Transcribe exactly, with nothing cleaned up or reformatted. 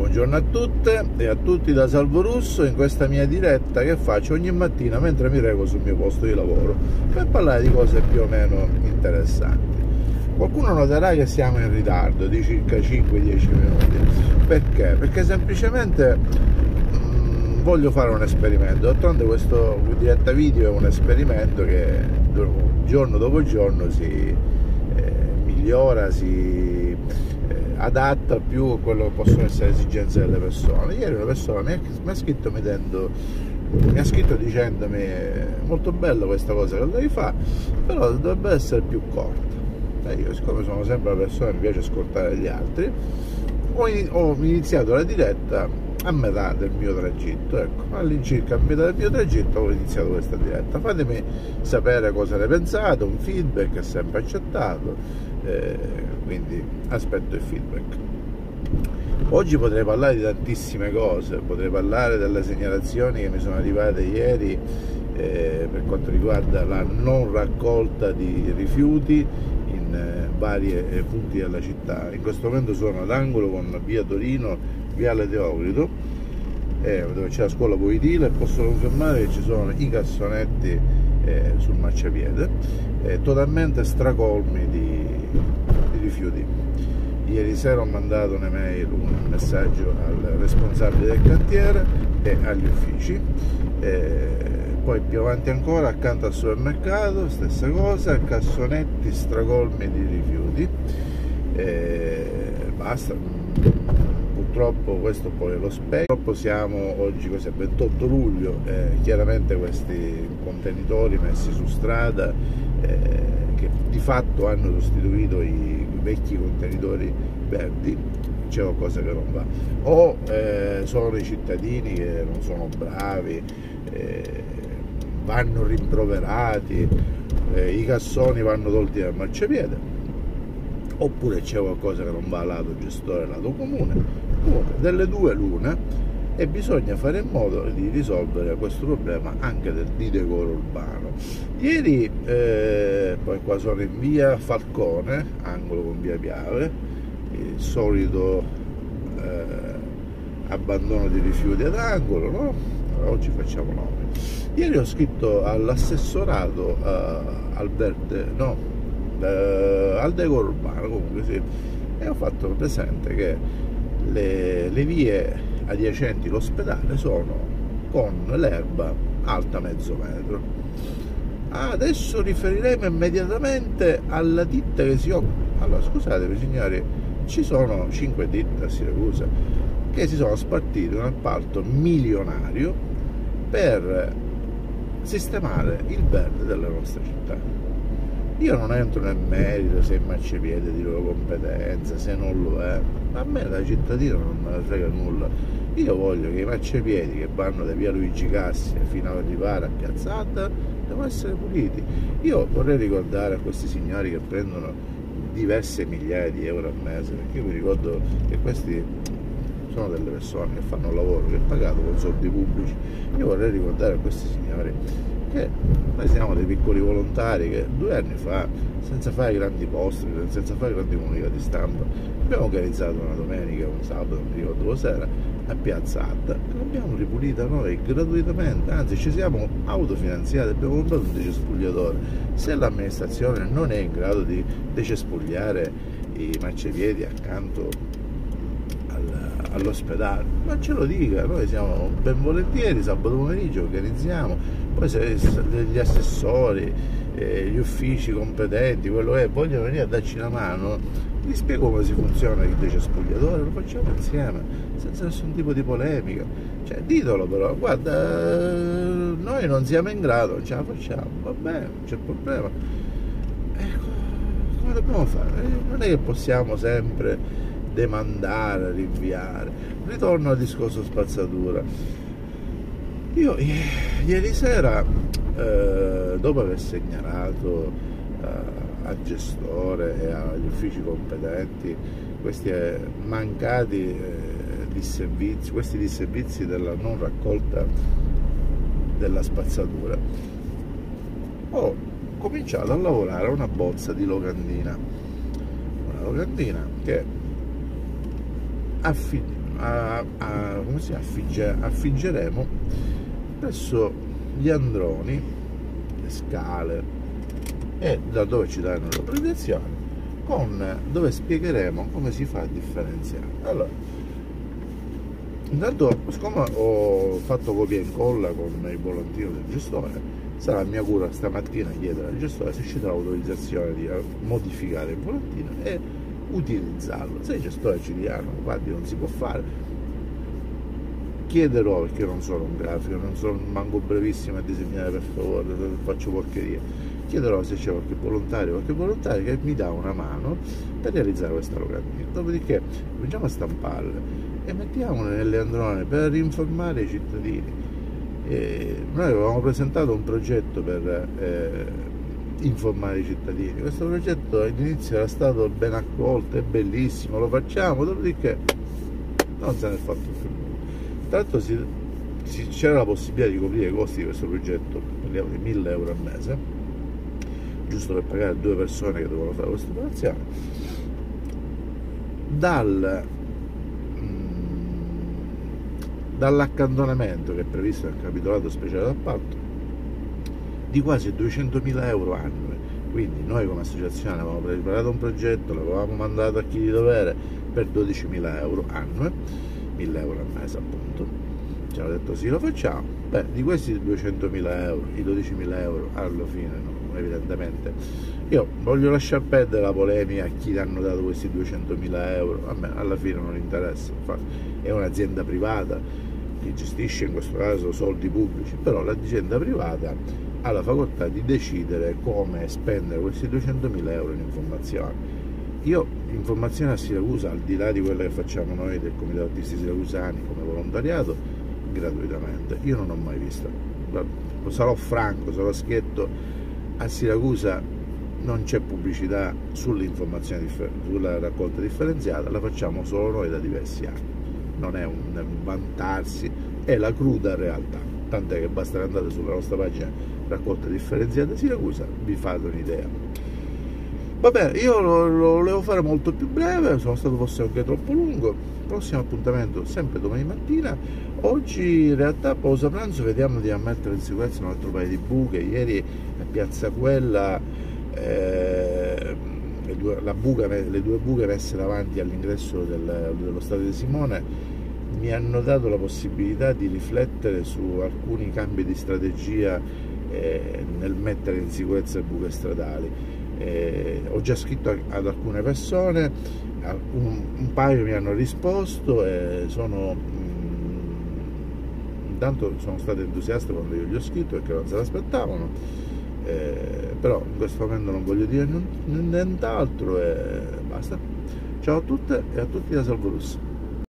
Buongiorno a tutte e a tutti da Salvo Russo in questa mia diretta che faccio ogni mattina mentre mi reco sul mio posto di lavoro per parlare di cose più o meno interessanti. Qualcuno noterà che siamo in ritardo di circa cinque dieci minuti. Perché? Perché semplicemente mh, voglio fare un esperimento. D'altronde questo diretta video è un esperimento che giorno dopo giorno si eh, migliora, si adatta più a quello che possono essere le esigenze delle persone. Ieri una persona mi ha, mi ha scritto mettendo, mi ha scritto dicendomi molto bella questa cosa che lei fa, però dovrebbe essere più corta. E io, siccome sono sempre una persona che mi piace ascoltare gli altri, ho, ho iniziato la diretta a metà del mio tragitto, ecco, all'incirca a metà del mio tragitto ho iniziato questa diretta. Fatemi sapere cosa ne pensate, un feedback è sempre accettato. Eh, quindi aspetto il feedback. Oggi potrei parlare di tantissime cose, potrei parlare delle segnalazioni che mi sono arrivate ieri eh, per quanto riguarda la non raccolta di rifiuti in eh, vari eh, punti della città. In questo momento sono ad angolo con via Torino, viale Teocrito, eh, dove c'è la scuola Voitile, e posso confermare che ci sono i cassonetti eh, sul marciapiede eh, totalmente stracolmi di di rifiuti. Ieri sera ho mandato un'email, un messaggio al responsabile del cantiere e agli uffici, e poi più avanti ancora accanto al supermercato stessa cosa, cassonetti stracolmi di rifiuti, e basta. Purtroppo questo poi è lo specchio. Purtroppo siamo oggi, cos'è, ventotto luglio, eh, chiaramente questi contenitori messi su strada eh, che di fatto hanno sostituito i vecchi contenitori verdi, c'è qualcosa che non va, o eh, sono i cittadini che non sono bravi, eh, vanno rimproverati, eh, i cassoni vanno tolti dal marciapiede, oppure c'è qualcosa che non va lato gestore, lato comune. Comunque, delle due l'una, e bisogna fare in modo di risolvere questo problema anche del, di decoro urbano. Ieri, eh, poi qua sono in via Falcone, angolo con via Piave, il solito eh, abbandono di rifiuti ad angolo, no? Oggi facciamo nove. Ieri ho scritto all'assessorato eh, al verde, no, eh, al decoro urbano, comunque sì, e ho fatto presente che le, le vie adiacenti l'ospedale sono con l'erba alta mezzo metro. Adesso riferiremo immediatamente alla ditta che si occupa. Allora, scusatevi signori, ci sono cinque ditte a Siracusa che si sono spartite un appalto milionario per sistemare il verde della nostra città. Io non entro nel merito se è marciapiede di loro competenza, se non lo è, a me da cittadino non me ne frega nulla. Io voglio che i marciapiedi che vanno da via Luigi Cassia fino ad arrivare a Piazzata devono essere puliti. Io vorrei ricordare a questi signori che prendono diverse migliaia di euro al mese, perché io mi ricordo che questi sono delle persone che fanno un lavoro che è pagato con soldi pubblici. Io vorrei ricordare a questi signori che noi siamo dei piccoli volontari che due anni fa, senza fare grandi posti, senza fare grandi comunicati stampa, abbiamo organizzato una domenica, un sabato, non mi ricordo cos'era, a Piazza Alta, che l'abbiamo ripulita noi gratuitamente, anzi ci siamo autofinanziati, abbiamo comprato un decespugliatore. Se l'amministrazione non è in grado di decespugliare i marciapiedi accanto all'ospedale, ma ce lo dica, noi siamo ben volentieri, sabato pomeriggio organizziamo, poi se, se gli assessori, eh, gli uffici competenti, quello che è, vogliono venire a darci una mano, vi spiego come si funziona il decespugliatore, lo facciamo insieme, senza nessun tipo di polemica, cioè ditelo però, guarda, noi non siamo in grado, non ce la facciamo, va bene, non c'è problema, ecco, come dobbiamo fare? Non è che possiamo sempre demandare, rinviare. Ritorno al discorso spazzatura. Io ieri sera, eh, dopo aver segnalato eh, al gestore e agli uffici competenti questi eh, mancati eh, disservizi, questi disservizi della non raccolta della spazzatura, ho cominciato a lavorare a una bozza di locandina, una locandina che a, a, come si affigge, affiggeremo presso gli androni le scale e da dove ci daranno l'autorizzazione, con dove spiegheremo come si fa a differenziare. Allora, intanto, siccome ho fatto copia e incolla con il volantino del gestore, sarà mia cura stamattina chiedere al gestore se ci dà l'autorizzazione di modificare il volantino e utilizzarlo. Se il gestore ci diranno guardi non si può fare, chiederò, perché non sono un grafico, non sono manco brevissimo a disegnare, per favore, faccio porcheria, chiederò se c'è qualche volontario qualche volontario che mi dà una mano per realizzare questa locandina. Dopodiché cominciamo a stamparle e mettiamole nelle androne per informare i cittadini. E noi avevamo presentato un progetto per eh, informare i cittadini. Questo progetto all'inizio era stato ben accolto, è bellissimo, lo facciamo, dopodiché non se ne è fatto più nulla. Tra l'altro si, si, c'era la possibilità di coprire i costi di questo progetto, parliamo di mille euro al mese, giusto per pagare due persone che dovevano fare questa operazione, dal dall'accantonamento che è previsto nel capitolato speciale d'appalto di quasi duecentomila euro annui. Quindi noi come associazione avevamo preparato un progetto, l'avevamo mandato a chi di dovere per dodicimila euro annui, mille euro al mese appunto. Ci hanno detto sì, lo facciamo. Beh, di questi duecentomila euro, i dodicimila euro alla fine no, evidentemente. Io voglio lasciar perdere la polemica a chi hanno dato questi duecentomila euro, a me alla fine non interessa, è un'azienda privata che gestisce in questo caso soldi pubblici, però l'azienda privata ha la facoltà di decidere come spendere questi duecentomila euro in informazione. Io informazione a Siracusa, al di là di quella che facciamo noi del Comitato Artisti Siracusani come volontariato, gratuitamente, io non ho mai visto. Sarò franco, sarò schietto, a Siracusa non c'è pubblicità sull'informazione, sulla raccolta differenziata, la facciamo solo noi da diversi anni. Non è un, un vantarsi, è la cruda realtà, tant'è che basta che andate sulla nostra pagina raccolta differenziata Siracusa, vi fate un'idea. Vabbè, io lo, lo volevo fare molto più breve, sono stato forse anche troppo lungo. Prossimo appuntamento sempre domani mattina. Oggi in realtà pausa pranzo, vediamo di mettere in sicurezza un altro paio di buche. Ieri a Piazza Quella eh, le, due, la buca, le due buche messe davanti all'ingresso del, dello Stadio De Simone mi hanno dato la possibilità di riflettere su alcuni cambi di strategia eh, nel mettere in sicurezza le buche stradali. Eh, ho già scritto ad alcune persone, un, un paio mi hanno risposto e sono mh, intanto sono state entusiaste quando io gli ho scritto perché non se l'aspettavano, eh, però in questo momento non voglio dire nient'altro e basta. Ciao a tutte e a tutti da Salvo Russo.